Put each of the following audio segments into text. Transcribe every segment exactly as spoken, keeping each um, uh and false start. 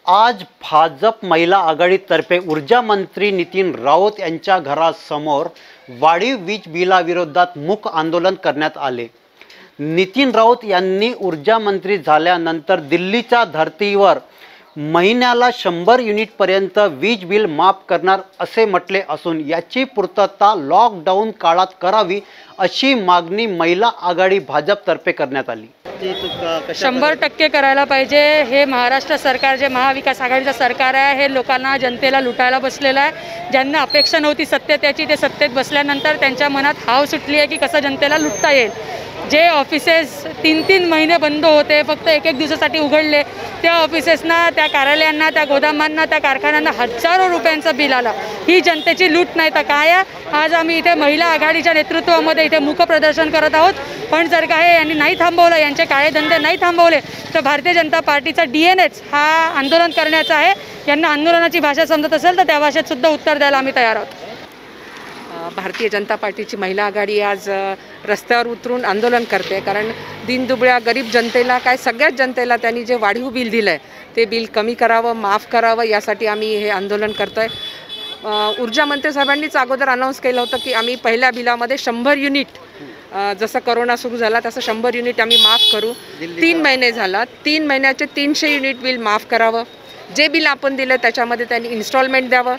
आज भाजप महिला आघाडीतर्फे ऊर्जा मंत्री नितीन राऊत यांच्या घरासमोर वाढीव वीज बिलाविरोधात मूक आंदोलन करण्यात आले। नितीन राऊत यांनी ऊर्जा मंत्री झाल्यानंतर दिल्लीच्या धर्तीवर महिन्याला शंभर युनिट पर्यंत वीज बिल माफ करणार असे म्हटले असून याची पूर्तता लॉकडाऊन काळात करावी अशी मागणी महिला आघाडी भाजपतर्फे करण्यात आली। शंभर टक्के करायला पाहिजे। हे महाराष्ट्र सरकार जे महाविकास आघाडीचं सरकार आहे हे लोकांना जनतेला लुटायला बसलेलं आहे। ज्यांना अपेक्षा नव्हती सत्तेत त्याची ते सत्तेत बसल्यानंतर त्यांच्या मनात हाव सुटली आहे की कसं जनतेला लुटता येईल। जे ऑफिसेस तीन तीन महिने बंद होते फक्त एक एक दिवसासाठी उघडले त्या ऑफिसेसना त्या कार्यालयांना त्या गोदामांना त्या कारखान्यांना हजारो रुपयांचं बिल आलं। ही जनतेची लूट नाही तर काय आहे। आज आम्ही इथे महिला आघाडीच्या नेतृत्वामध्ये इथे मूक प्रदर्शन करत आहोत, पण जर का हे यांनी नाही थांबवलं, यांचे काळे धंदे नाही थांबवले तर भारतीय जनता पार्टीचा डी एन एच हा आंदोलन करण्याचा आहे। यांना आंदोलनाची भाषा समजत असेल तर त्या भाषेत सुद्धा उत्तर द्यायला आम्ही तयार आहोत। भारतीय जनता पार्टीची महिला आघाडी आज रस्त्यावर उतरून आंदोलन करते, कारण दीनदुबळ्या गरीब जनतेला काय सगळ्याच जनतेला त्यांनी जे वाढीव बिल दिलं आहे ते बिल कमी करावं, माफ करावं, यासाठी आम्ही हे आंदोलन करतो आहे। ऊर्जा मंत्री साहेबांनीच अगोदर अनाऊन्स केलं होतं की आम्ही पहिल्या बिलामध्ये शंभर युनिट जसं करोना सुरू झाला तसं शंभर युनिट आम्ही माफ करू। तीन महिने झाला, तीन महिन्याचे तीनशे युनिट बिल माफ करावं। जे बिल आपण दिलं त्याच्यामध्ये त्यांनी इन्स्टॉलमेंट द्यावं।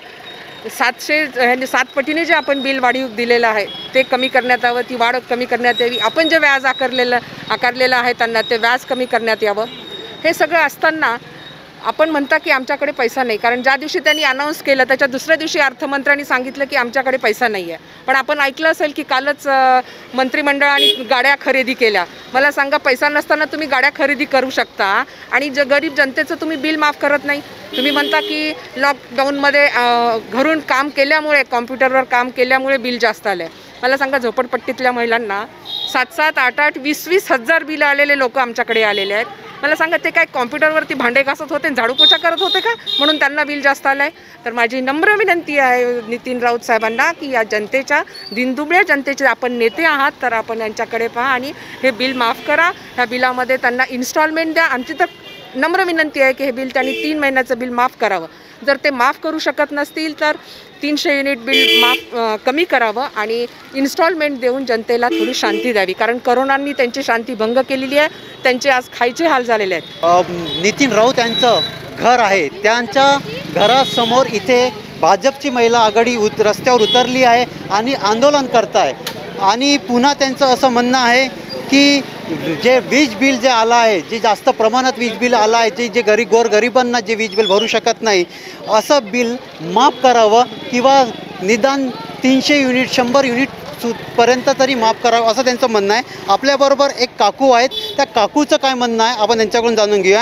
सातशे सात पटीने जे आपण बिल वाढीव दिलेलं आहे ते कमी करण्यात यावं, ती वाढ कमी करण्यात यावी। आपण जे व्याज आकारलेलं आकारलेलं आहे त्यांना ते व्याज कमी करण्यात यावं। हे सगळं असताना आपण म्हणता की आमच्याकडे पैसा नाही, कारण ज्या दिवशी त्यांनी अनाऊन्स केलं त्याच्या दुसऱ्या दिवशी अर्थमंत्र्यांनी सांगितलं की आमच्याकडे पैसा नाही आहे। पण आपण ऐकलं असेल की कालच मंत्रिमंडळाने गाड्या खरेदी केल्या। मला सांगा, पैसा नसताना तुम्ही गाड्या खरेदी करू शकता आणि ज गरीब जनतेचं तुम्ही बिल माफ करत नाही। तुम्ही म्हणता की लॉकडाऊनमध्ये घरून काम केल्यामुळे, कॉम्प्युटरवर काम केल्यामुळे बिल जास्त आलं आहे। मला सांगा, झोपडपट्टीतल्या महिलांना सात सात आठ आठ वीस वीस हजार बिल आलेले लोक आमच्याकडे आलेले आहेत। मला सांगा, ते काय कॉम्प्युटरवरती भांडे घासत होते, झाडू पोछा करत होते का म्हणून त्यांना बिल जास्त आलं आहे? तर माझी नम्र विनंती आहे नितीन राऊत साहेबांना की या जनतेच्या, दिनदुबळ्या जनतेचे आपण नेते आहात तर आपण यांच्याकडे पहा आणि हे बिल माफ करा। ह्या बिलामध्ये त्यांना इन्स्टॉलमेंट द्या। आमची तर नम्र विनंती आहे की हे बिल त्यांनी तीन महिन्याचं बिल माफ करावं। जर ते माफ करू शकत नसतील तर तीनशे युनिट बिल माफ कमी करावं आणि इन्स्टॉलमेंट देऊन जनतेला थोडी शांती द्यावी, कारण करोनाने त्यांची शांती भंग केलेली आहे। त्यांचे आज खायचे हाल झालेले आहेत। नितीन राऊत यांचं घर आहे, त्यांच्या घरासमोर इथे भाजपची महिला आघाडी उत रस्त्यावर उतरली आहे आणि आंदोलन करत आहे। आणि पुन्हा त्यांचं असं म्हणणं आहे की जे वीज बिल जे आलं आहे, जे जास्त प्रमाणात वीज बिल आलं आहे, जे जे गरीब गोरगरिबांना जे वीज बिल भरू शकत नाही असं बिल माफ करावं किंवा निदान तीनशे युनिट शंभर युनिट पर्यंत तरी माफ करावं असं त्यांचं म्हणणं आहे। आपल्याबरोबर एक काकू आहेत, त्या काकूचं काय म्हणणं आहे आपण त्यांच्याकडून जाणून घेऊया।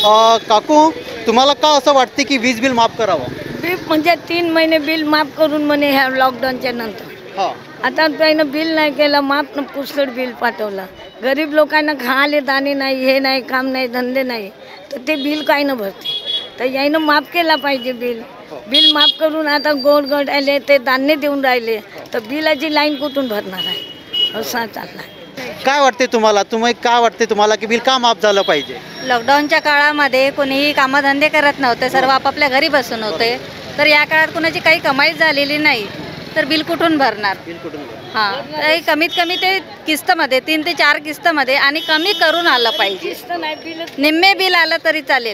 काकू, तुम्हाला का असं वाटते की वीज बिल माफ करावं? बिल म्हणजे तीन महिने बिल माफ करून म्हणे ह्या लॉकडाऊनच्या नंतर। हां, आता त्यानं बिल नाही केलं, माफ न पुसट बिल पाठवलं। गरीब लोकांना खाले दाणे नाही, हे नाही, काम नाही, धंदे नाही, तर ते बिल काय न भरते। तर यानं माफ केला पाहिजे बिल। बिल माफ करून आता गोड गोड आले ते धान्य देऊन राहिले तर बिलाची लाईन कुठून भरणार आहे? असं चालला। काय वाटते तुम्हाला? तुम्ही काय वाटते तुम्हाला की बिल का माफ झालं पाहिजे? लॉकडाऊनच्या काळामध्ये कोणीही कामधंदे करत नव्हते, सर्व आपापल्या घरी बसून होते। तर या काळात कोणाची काही कमाई झालेली नाही तर बिल कुठून भरणार? हां, कमीत कमी ते किस्तमध्ये, तीन ते चार किस्तमध्ये आणि कमी करून आलं पाहिजे। निम्मे बिल आलं तरी चालेल,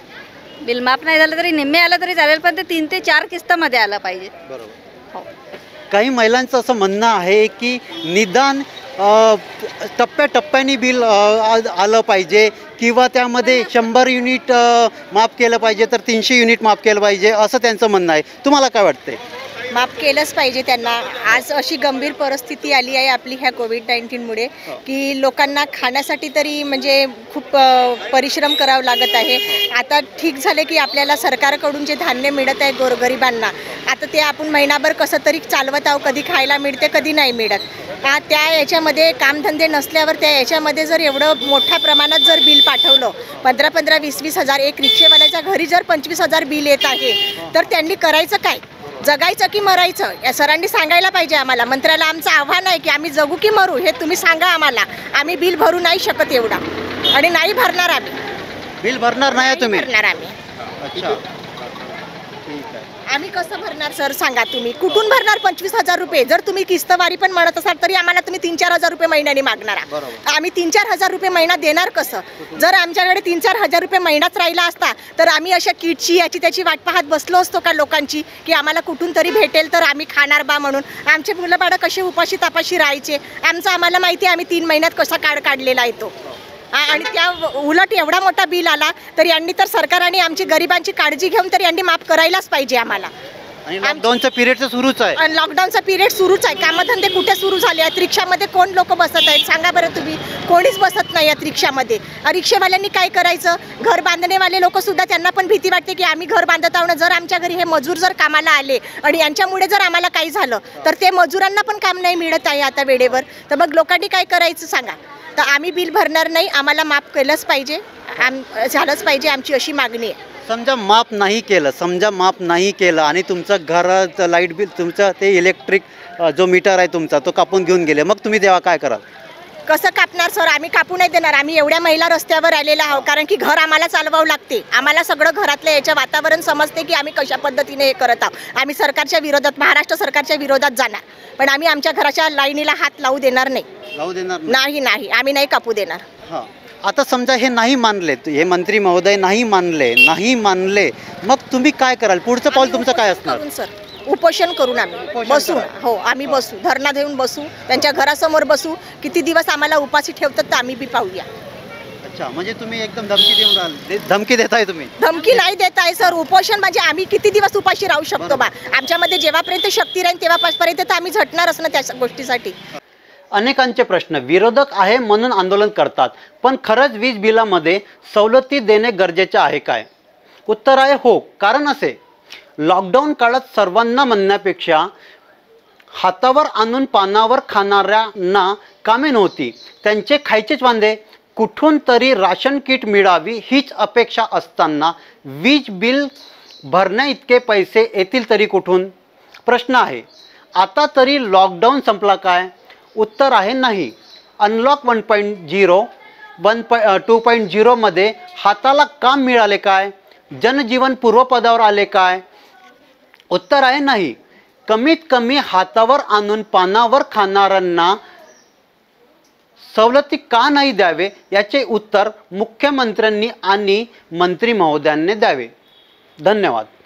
बिल माफ नाही झालं तरी निम्मे आलं तरी चालेल, पण ते तीन ते चार किस्तमध्ये आलं पाहिजे। बरोबर। काही महिलांचं असं म्हणणं आहे की निदान टप्प्याटप्प्याने बिल आलं पाहिजे किंवा त्यामध्ये शंभर युनिट माफ केलं पाहिजे तर तीनशे युनिट माफ केलं पाहिजे असं त्यांचं म्हणणं आहे। तुम्हाला काय वाटतंय? माफ केलंच पाहिजे त्यांना। आज अशी गंभीर परिस्थिती आली आहे आपली ह्या कोविड नाईन्टीनमुळे की लोकांना खाण्यासाठी तरी म्हणजे खूप परिश्रम करावं लागत आहे। आता ठीक झाले की आपल्याला सरकारकडून जे धान्य मिळत आहे गोरगरिबांना, आता ते आपण महिनाभर कसं तरी चालवत आहोत, कधी खायला मिळते कधी नाही मिळत। का त्या याच्यामध्ये कामधंदे नसल्यावर त्या याच्यामध्ये जर एवढं मोठ्या प्रमाणात जर बिल पाठवलं, पंधरा पंधरा वीस वीस हजार, एक रिक्षेवाल्याच्या घरी जर पंचवीस हजार बिल येत आहे तर त्यांनी करायचं काय? जगायचं की मरायचं? या सरांनी सांगायला पाहिजे आम्हाला। मंत्र्याला आमचं आव्हान आहे की आम्ही जगू की मरू हे तुम्ही सांगा आम्हाला। आम्ही बिल भरू नाही शकत एवढा आणि नाही भरणार आम्ही। बिल भरणार नाही तुम्ही? भरणार आम्ही। अच्छा ठीक आहे. आम्ही कसं भरणार सर सांगा तुम्ही, कुठून भरणार पंचवीस हजार रुपये? जर तुम्ही किस्तवारी पण म्हणत असाल तरी आम्हाला तुम्ही तीन चार हजार रुपये महिन्याने मागणार आहात. बरोबर. आम्ही तीन चार हजार रुपये महिना देणार कसं? जर आमच्याकडे तीन चार हजार रुपये महिनाच राहिला असता तर आम्ही अशा किटची याची त्याची वाट पाहत बसलो असतो का लोकांची, की आम्हाला कुठून तरी भेटेल तर आम्ही खाणार बा म्हणून. आमचे मुलं बाळं कसे उपाशी तापाशी राहायचे आमचं आम्हाला माहिती आहे. आम्ही तीन महिन्यात कसा कार्ड काढलेला आहे तो. हा, आणि त्या उलट एवढा मोठा बिल आला तर यांनी तर सरकारने आमची गरिबांची काळजी घेऊन तर यांनी माफ करायलाच पाहिजे आम्हाला. आणि लॉकडाऊनचं पिरियड तर सुरूच आहे. आणि लॉकडाऊनचा पिरियड सुरूच आहे. कामधंदे कुठे सुरू झाले आहेत? रिक्षामध्ये कोण लोक बसत आहेत सांगा बरं तुम्ही? कोणीच बसत नाही आहेत रिक्षामध्ये. रिक्षावाल्यांनी काय करायचं? घर बांधणेवाले लोक सुद्धा त्यांना पण भीती वाटते की आम्ही घर बांधत आहोत, जर आमच्या घरी हे मजूर जर कामाला आले आणि यांच्यामुळे जर आम्हाला काही झालं तर ते मजुरांना पण काम नाही मिळत आहे आता वेळेवर. तर मग लोकांनी काय करायचं सांगा? तर आम्ही बिल भरणार नाही, आम्हाला माफ केलंच पाहिजे, आम झालंच पाहिजे, आमची अशी मागणी आहे. समजा माफ नाही केलं, समजा माफ नाही केलं आणि तुमचं घराचं लाईट बिल, तुमचं ते इलेक्ट्रिक जो मीटर आहे तुमचा तो कापून घेऊन गेले, मग तुम्ही तेव्हा काय कराल? कसं कापणार सर? आम्ही कापू नाही देणार. आम्ही एवढ्या महिला रस्त्यावर आलेला आहोत कारण की घर आम्हाला चालवावं लागते. आम्हाला सगळं घरातलं याच्या वातावरण समजते की आम्ही कशा पद्धतीने हे करत आहोत. आम्ही सरकारच्या विरोधात, महाराष्ट्र सरकारच्या विरोधात जाणार, पण आम्ही आमच्या घराच्या लाईनीला हात लावू देणार नाही. लावू देणार नाही नाही आम्ही नाही कापू देणार. हां. आता समजा हे नाही मानले, हे मंत्री महोदय नाही मानले नाही मानले मग तुम्ही काय कराल? पुढचं पाऊल तुमचं काय असणार? करून सर उपोषण करून आम्ही उपोषण बसू. करा. हो आम्ही बसू, धरणा देऊन बसू, त्यांच्या घरासमोर बसू. किती दिवस आम्हाला उपाशी ठेवतात तर आम्ही बी पाहूया. अच्छा, म्हणजे तुम्ही एकदम धमकी देऊन राहाल, दे- धमकी देताय तुम्ही? धमकी नाही देत आहे सर. उपोषण म्हणजे आम्ही किती दिवस उपाशी राहू शकतो बा? आमच्यामध्ये जेव्हापर्यंत शक्ती राहील तेव्हापर्यंत तर आम्ही झटणारच ना त्या गोष्टीसाठी. अनेकांचे प्रश्न, विरोधक आहे म्हणून आंदोलन करतात, पण खरंच वीज बिलामध्ये सवलती देणे गरजेचे आहे काय? उत्तर आहे हो. कारण असे, लॉकडाऊन काळात सर्वांना म्हणण्यापेक्षा हातावर आणून पानावर खाणाऱ्यांना कामे नव्हती, त्यांचे खायचेच वांदे, कुठून तरी राशन किट मिळावी हीच अपेक्षा असताना वीज बिल भरण्या इतके पैसे येतील तरी कुठून? प्रश्न आहे. आता तरी लॉकडाऊन संपला काय? उत्तर आहे नाही. Unlock one point zero one पॉ टू पॉईंट झिरोमध्ये हाताला काम मिळाले काय? जनजीवन पूर्वपदावर आले काय? उत्तर आहे नाही. कमीत कमी हातावर आणून पानावर खाणाऱ्यांना सवलती का नाही द्यावे याचे उत्तर मुख्यमंत्र्यांनी आणि मंत्री महोदयांनी द्यावे. धन्यवाद.